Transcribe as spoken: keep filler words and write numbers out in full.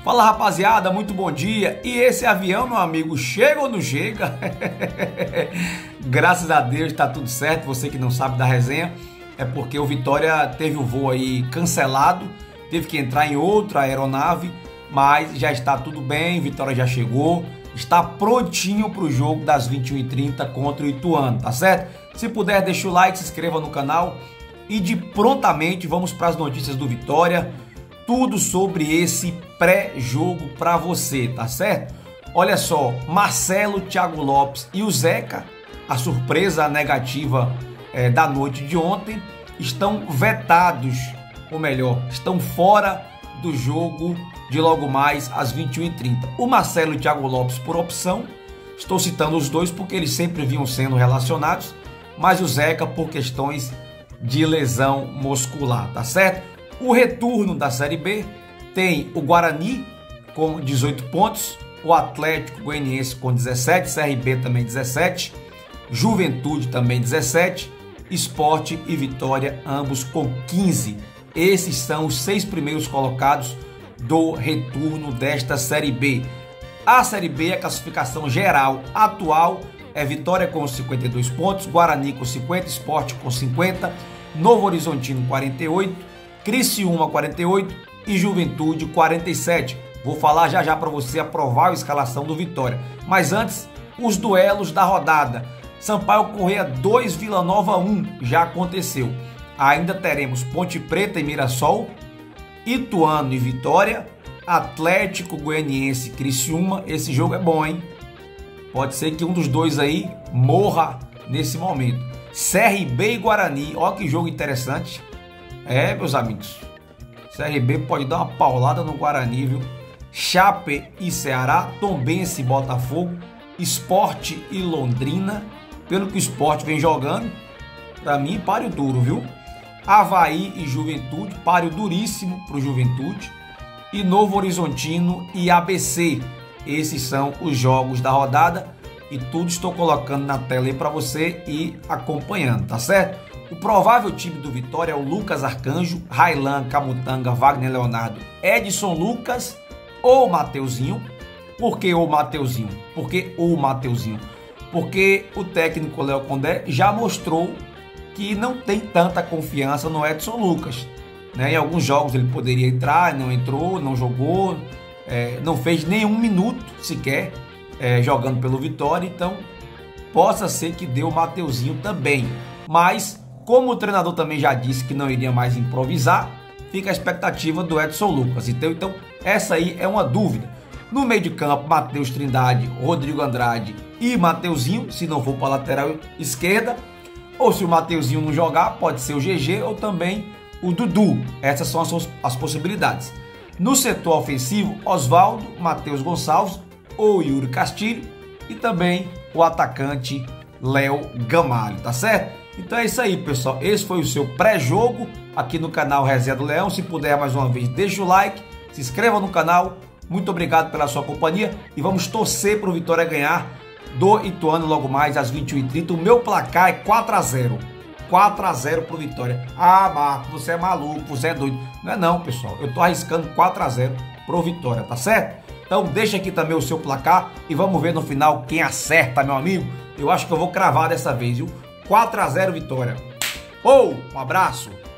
Fala rapaziada, muito bom dia. E esse avião, meu amigo, chega ou não chega? Graças a Deus tá tudo certo. Você que não sabe da resenha, é porque o Vitória teve o voo aí cancelado, teve que entrar em outra aeronave, mas já está tudo bem, Vitória já chegou, está prontinho para o jogo das vinte e uma e trinta contra o Ituano, tá certo? Se puder, deixa o like, se inscreva no canal e de prontamente vamos para as notícias do Vitória. Tudo sobre esse pré-jogo para você, tá certo? Olha só, Marcelo, Thiago Lopes e o Zeca, a surpresa negativa é, da noite de ontem, estão vetados, ou melhor, estão fora do jogo de logo mais às vinte e uma e trinta. O Marcelo e o Thiago Lopes por opção, estou citando os dois porque eles sempre vinham sendo relacionados, mas o Zeca por questões de lesão muscular, tá certo? O retorno da Série B tem o Guarani com dezoito pontos, o Atlético Goianiense com dezessete, C R B também dezessete, Juventude também dezessete, Sport e Vitória ambos com quinze. Esses são os seis primeiros colocados do retorno desta Série B. A Série B, a classificação geral atual é Vitória com cinquenta e dois pontos, Guarani com cinquenta, Sport com cinquenta, Novo Horizontino quarenta e oito, Criciúma quarenta e oito e Juventude quarenta e sete. Vou falar já já para você a provável escalação do Vitória. Mas antes, os duelos da rodada. Sampaio Corrêa dois, Vila Nova um, já aconteceu. Ainda teremos Ponte Preta e Mirassol, Ituano e Vitória, Atlético Goianiense e Criciúma. Esse jogo é bom, hein? Pode ser que um dos dois aí morra nesse momento. C R B e Guarani, ó que jogo interessante. É, meus amigos, C R B pode dar uma paulada no Guarani, viu? Chape e Ceará, Tombense e Botafogo, Sport e Londrina. Pelo que o Sport vem jogando, pra mim, páreo duro, viu? Avaí e Juventude, páreo duríssimo pro Juventude. E Novo Horizontino e A B C. Esses são os jogos da rodada e tudo estou colocando na tela aí pra você ir acompanhando, tá certo? O provável time do Vitória é o Lucas Arcanjo, Railan, Camutanga, Wagner Leonardo, Edson Lucas ou Mateuzinho. Por que o Mateuzinho? Por que o Mateuzinho? Porque o técnico Léo Condé já mostrou que não tem tanta confiança no Edson Lucas, né? Em alguns jogos ele poderia entrar, não entrou, não jogou, é, não fez nenhum minuto sequer é, jogando pelo Vitória, então possa ser que dê o Mateuzinho também. Mas como o treinador também já disse que não iria mais improvisar, fica a expectativa do Edson Lucas. Então, então essa aí é uma dúvida. No meio de campo, Matheus Trindade, Rodrigo Andrade e Mateuzinho, se não for para a lateral esquerda. Ou se o Mateuzinho não jogar, pode ser o G G ou também o Dudu. Essas são as, as possibilidades. No setor ofensivo, Oswaldo, Matheus Gonçalves ou Yuri Castilho e também o atacante Léo Gamalho, tá certo? Então é isso aí, pessoal. Esse foi o seu pré-jogo aqui no canal Resenha do Leão. Se puder, mais uma vez, deixa o like, se inscreva no canal. Muito obrigado pela sua companhia e vamos torcer para o Vitória ganhar do Ituano logo mais às vinte e uma e trinta. O meu placar é quatro a zero. quatro a zero para o Vitória. Ah, Marco, você é maluco, você é doido. Não é não, pessoal. Eu tô arriscando quatro a zero para o Vitória, tá certo? Então deixa aqui também o seu placar e vamos ver no final quem acerta, meu amigo. Eu acho que eu vou cravar dessa vez, viu? quatro a zero Vitória. Oh, um abraço.